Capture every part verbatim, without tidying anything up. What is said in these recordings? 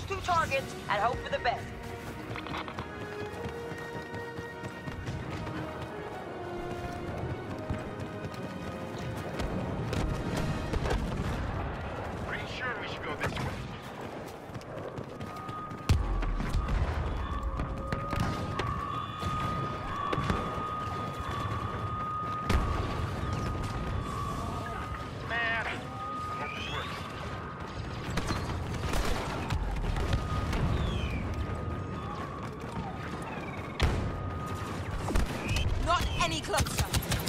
those two targets and hope for the best. Pretty sure we should go this way. Man, I hope this works. Not any closer.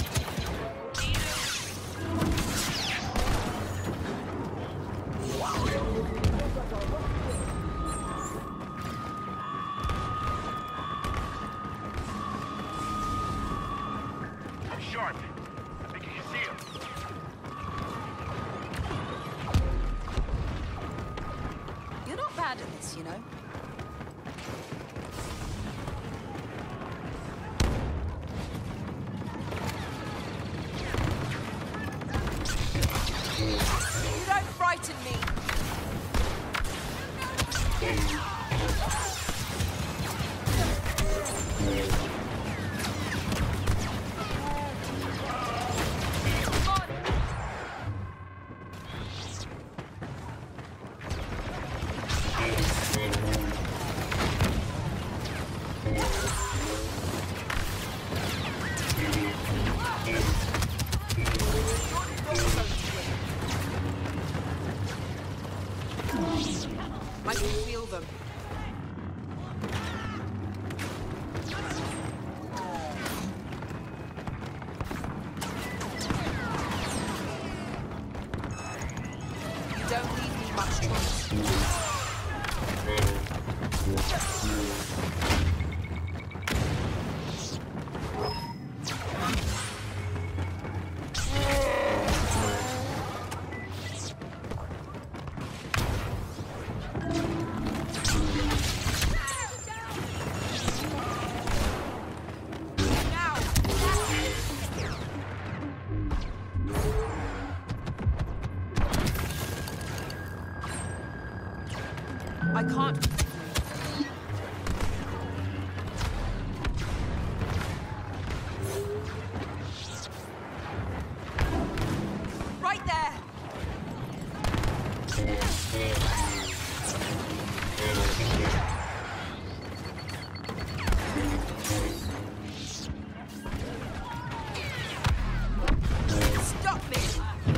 I'm sharp. I think you can see him. You're not bad at this, you know. You don't frighten me. I can feel them. You don't leave me much choice. I can't. Right there. Stop me.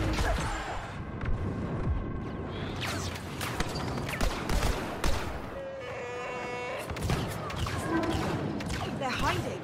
They're hiding.